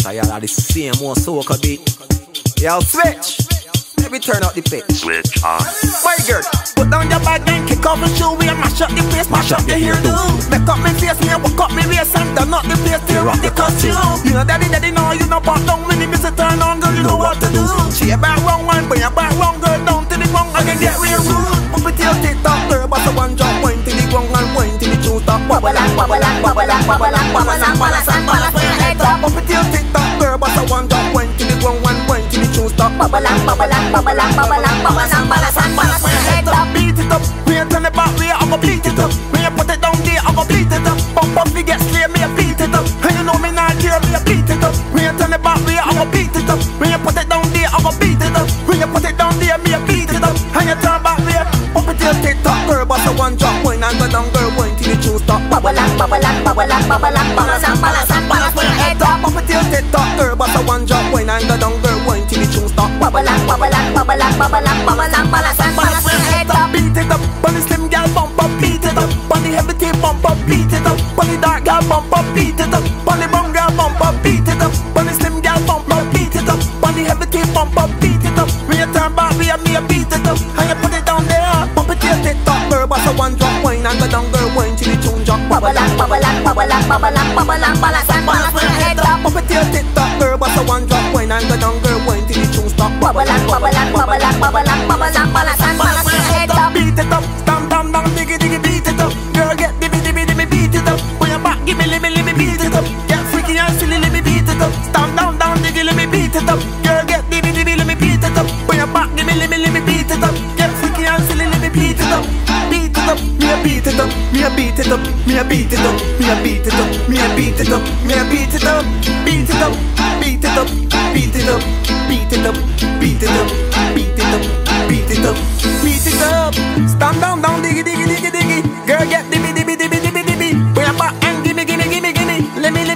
tired of the same old soca beat. Yo, switch. Let me turn out the pitch. Switch on. Wait, girl, put down your bag and kick off the shoe. We mash up the place, mash up the hairdo. Make up my face, me walk up my waist and turn up the place, tear up the costume. You know daddy, know you know pop down when the music turn on, girl, you know what to do. She a back wrong one, bring your back wrong, girl, down to the ground, I can get real rude. Pump it till TikTok, girl, but the one drop, wine till the ground and wine till the tune stop. Wobble and wobble and wobble and wobble and wobble and balance and balance for your head up. Pump it till TikTok, girl, but the one drop, wine till the ground and wine till the tune stop. Wobble and wobble and wobble and wobble and balance and balance for your head up. Beat it up, when you turn it back, we I'ma beat it up. When you put it down there, I'ma beat it up. Pump up, we get slay, me a beat it up. And you know me not care, me a beat it up. When you turn it back, we I'ma beat it up. When you put it down there, I'ma beat it up. When you put it down there, me a beat it up. And you turn back, we pump it till TikTok, girl, but the one drop, wine and go down, girl, wine till the tune stop. Bubble and bubble and bubble and bubble and balance and balance and balance for your head up. Pump it till TikTok, girl, but the one drop, wine and go down, girl, wine till the tune stop. Bubble and bubble and bubble and bubble and bubble and balance and balance for your head up. Beat it up, on the slim girl bump up, beat it up. On the heavy tape bump up, beat it up. On the dark girl bump up, beat it up. On the brown girl bump up, beat it up. On the slim girl bump up, beat it up. On the heavy tape bump up, beat it up. When you turn back, we have me a beat it up. And you put it down there, bump it till TikTok, girl, but the one drop, wine and go down, girl, wine till the tune drop. Bubble and bubble and bubble and bubble and bubble and balance and balance for your head up. Bump it till TikTok, girl, but the one drop, wine and go down, girl, wine till the tune stop. Bubble and bubble and bubble and bubble and bubble and balance and balance for your head up. Beat it up, stamp down down, diggy diggy, beat it up. Girl, get dibby dibby dibby, beat it up. When your back, give me let me beat it up. Get freaky and silly, let me beat it up. Stamp down down, diggy, let me beat it up. Girl, get dibby dibby, let me beat it up. When your back, give me let me beat it up. Get freaky and silly, let me beat it up. Beat it up, me a beat it up, me a beat it up, me a beat it up, me a beat it up, me a beat it up, me a beat it up, beat it up, beat it up, beat it up, beat it up, beat it up, beat it up, beat it up, beat it up. Stand down, down, diggy, diggy, diggy, diggy. Girl, get dibby, dibby, dibby, dibby, dibby. Bring your back and gimme, gimme, gimme, gimme. Let me.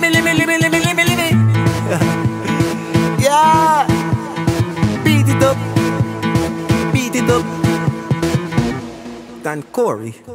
Yeah. Beat it up. Dan Corey.